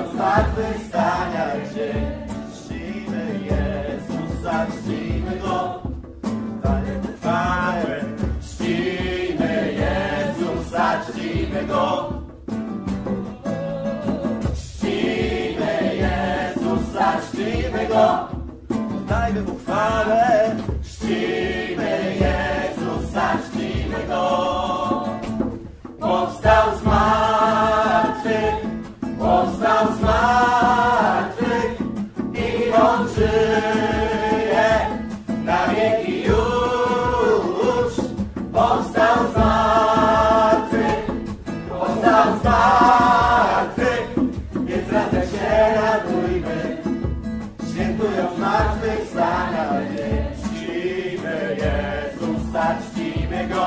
zmartwychwstania dzień. Czcimy Jezusa, czcimy Go, dajmy Mu chwałę. Czcimy Jezusa, czcimy Go. Czcimy Jezusa, czcimy Go, dajmy Mu chwałę. Czcimy Jezusa, czcimy Go. Powstał z martwych, powstał z martwych i On żyje na wieki już. Powstał z martwych, powstał z martwych, więc razem się radujmy, świętując zmartwychwstania dzień. Czcimy Jezusa, czcimy Go.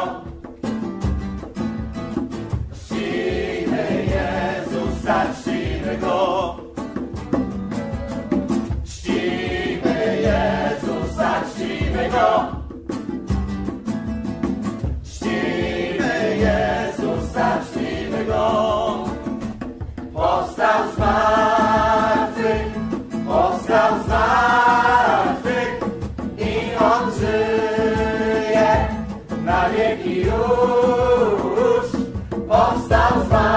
Czcimy Jezusa, czcimy Go. Czcimy Jezusa, czcimy Go. Czcimy Jezusa, czcimy Go. Powstał z martwych, powstał z martwych i On żyje na wieki już. Powstał z martwych.